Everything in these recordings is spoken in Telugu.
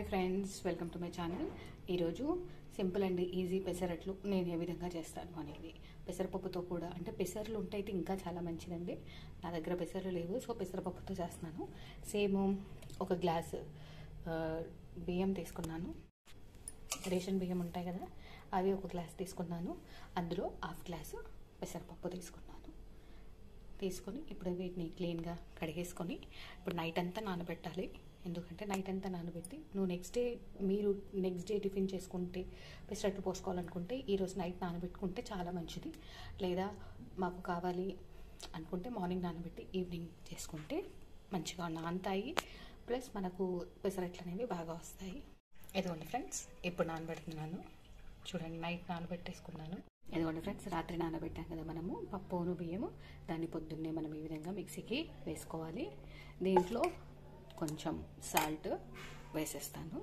Hi friends, welcome to my channel. ఈరోజు సింపుల్ అండ్ ఈజీ పెసరట్లు నేను ఏ విధంగా చేస్తాను అనేది. పెసరపప్పుతో కూడా, అంటే పెసర్లు ఉంటే అయితే ఇంకా చాలా మంచిదండి. నా దగ్గర పెసర్లు లేవు, సో పెసరపప్పుతో చేస్తున్నాను. సేమ్ ఒక గ్లాస్ బియ్యం తీసుకున్నాను. రేషన్ బియ్యం ఉంటాయి కదా, అవి ఒక గ్లాస్ తీసుకున్నాను. అందులో హాఫ్ గ్లాసు పెసరపప్పు తీసుకొని ఇప్పుడు వీటిని క్లీన్గా కడిగేసుకొని ఇప్పుడు నైట్ అంతా నానబెట్టాలి. ఎందుకంటే నైట్ అంతా నానబెట్టి మీరు నెక్స్ట్ డే టిఫిన్ చేసుకుంటే పెసరట్టు పోసుకోవాలనుకుంటే ఈరోజు నైట్ నానబెట్టుకుంటే చాలా మంచిది. లేదా మాకు కావాలి అనుకుంటే మార్నింగ్ నానబెట్టి ఈవినింగ్ చేసుకుంటే మంచిగా నానతాయి. ప్లస్ మనకు పెసరట్లు అనేవి బాగా వస్తాయి. ఇదిగోండి ఫ్రెండ్స్, ఇప్పుడు నానబెడుతున్నాను. చూడండి, నైట్ నానబెట్టేసుకున్నాను. ఇదిగోండి ఫ్రెండ్స్, రాత్రి నానబెట్టాం కదా మనము పప్పును బియ్యము, దాన్ని పొద్దున్నే మనం ఈ విధంగా మిక్సీకి వేసుకోవాలి. దీంట్లో కొంచెం సాల్ట్ వేసేస్తాను.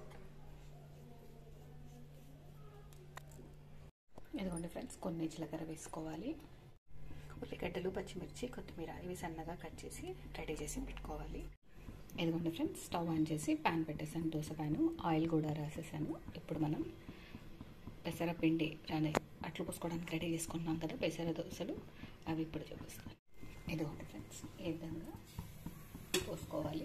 ఇదిగోండి ఫ్రెండ్స్, కొన్ని జీలకర్ర వేసుకోవాలి. ఉల్లిగడ్డలు, పచ్చిమిర్చి, కొత్తిమీర ఇవి సన్నగా కట్ చేసి రెడీ చేసి పెట్టుకోవాలి. ఇదిగోండి ఫ్రెండ్స్, స్టవ్ ఆన్ చేసి ప్యాన్ పెట్టేసాను, దోశ ప్యాను. ఆయిల్ కూడా రాసేసాను. ఇప్పుడు మనం పెసరపిండి అట్లు పోసుకోవడానికి రెడీ చేసుకున్నాం కదా పెసర దోశలు, అవి ఇప్పుడు చూపిస్తాను. ఇదిగోండి ఫ్రెండ్స్, ఈ విధంగా పోసుకోవాలి.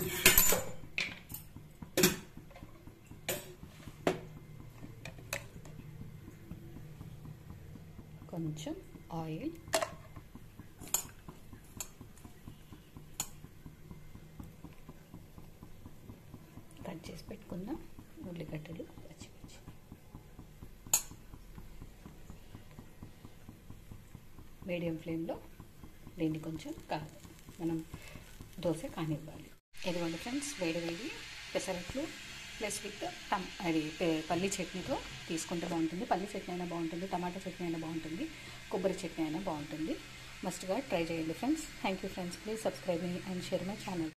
కొంచెం ఆయిల్, కట్ చేసి పెట్టుకున్న ఉల్లిగడ్డలు, పచ్చిమిర్చి, మీడియం ఫ్లేమ్లో దీన్ని కొంచెం మనం దోశ కానివ్వాలి. ఇదిగోండి ఫ్రెండ్స్, వేడి పెసరట్లు ప్లస్ విత్ పల్లి చట్నీతో తీసుకుంటే బాగుంటుంది. పల్లి చట్నీ అయినా బాగుంటుంది, టమాటా చట్నీ అయినా బాగుంటుంది, కొబ్బరి చట్నీ అయినా బాగుంటుంది. మస్ట్గా ట్రై చేయండి friends. Thank you friends. Please subscribe మీ అండ్ షేర్ మై ఛానల్.